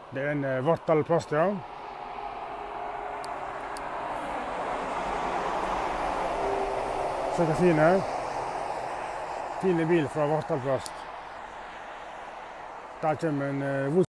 Det er en Vartdal-plast, ja. Se hva fine. Fine bil fra Vartdal-plast. Der kommer en